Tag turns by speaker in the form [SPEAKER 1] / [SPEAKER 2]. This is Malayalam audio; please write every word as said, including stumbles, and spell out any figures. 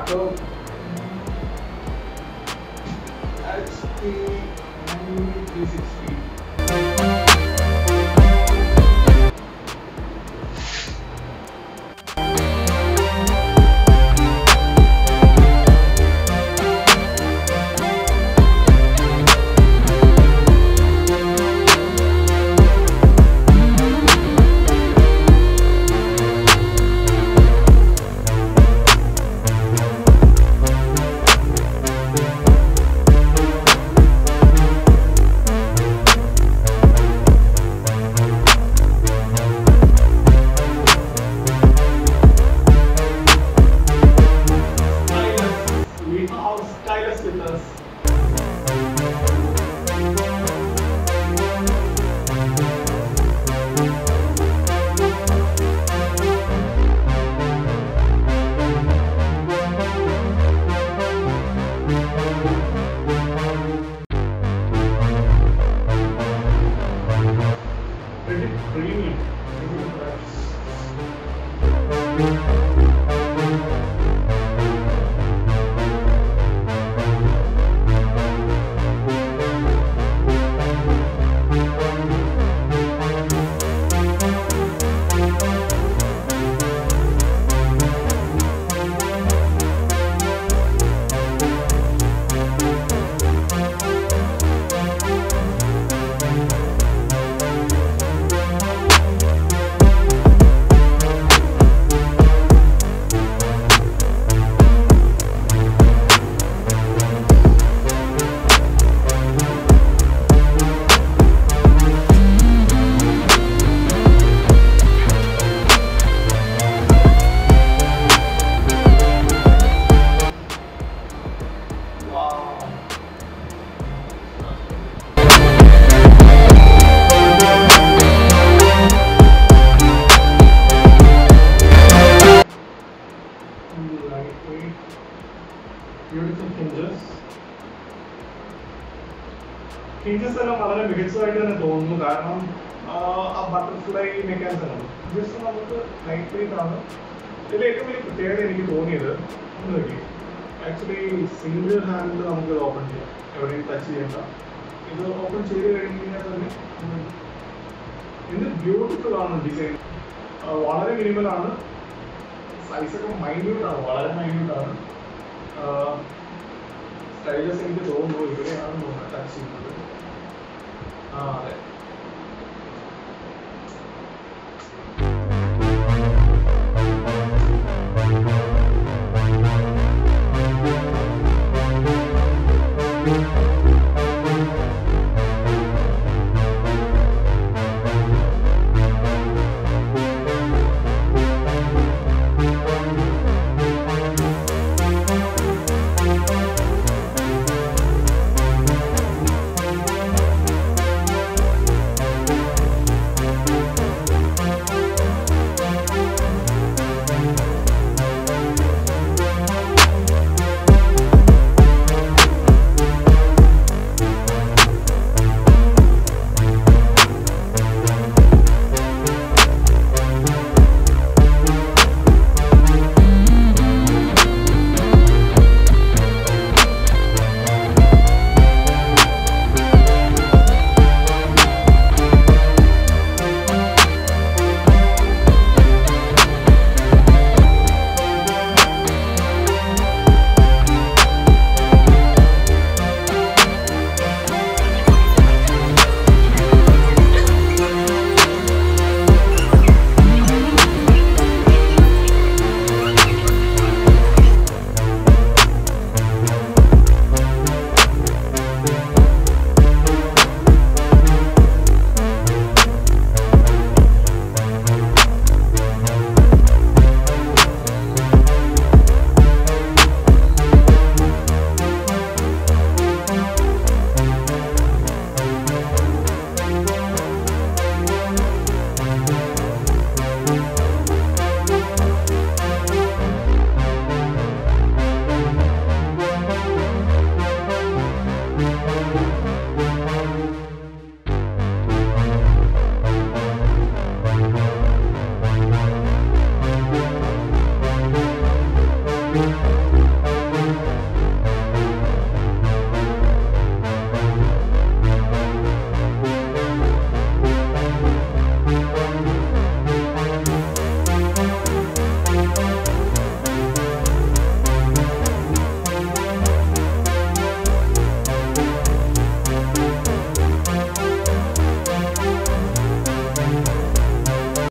[SPEAKER 1] Paco H P three sixty. Stylus with us. Pretty premium. Premium price. Lightweight, beautiful hinges. Hinges എല്ലാം വളരെ മികച്ചതായിട്ട് തന്നെ തോന്നുന്നു കാരണം ആ ബട്ടർഫ്ലൈ മെക്കാനിസം ആണ്. ജസ്റ്റ് നമുക്ക് ലൈറ്റ് വെയിറ്റ് ആണ്. ഇതിൽ ഏറ്റവും വലിയ പ്രത്യേകത എനിക്ക് തോന്നിയത് നോക്കി ആക്ച്വലി സിംഗിൾ ഹാൻഡിൽ നമുക്ക് ഇത് ഓപ്പൺ ചെയ്യാം, എവിടെയും ടച്ച് ചെയ്യണ്ട. ഇത് ഓപ്പൺ ചെയ്ത് കഴിഞ്ഞ് കഴിഞ്ഞാൽ തന്നെ ഇത് ബ്യൂട്ടിഫുൾ ആണ്. ഡിസൈൻ വളരെ മിനിമൽ ആണ്. സൈസൊക്കെ മൈന്യൂട്ട് ആണ്, വളരെ മൈന്യൂട്ട് ആണ്. സ്റ്റൈലസ് എനിക്ക് തോന്നുന്നു ഇവിടെയാണ് തോന്നുന്നത് ടച്ച് ചെയ്യുന്നത്. ആ അതെ.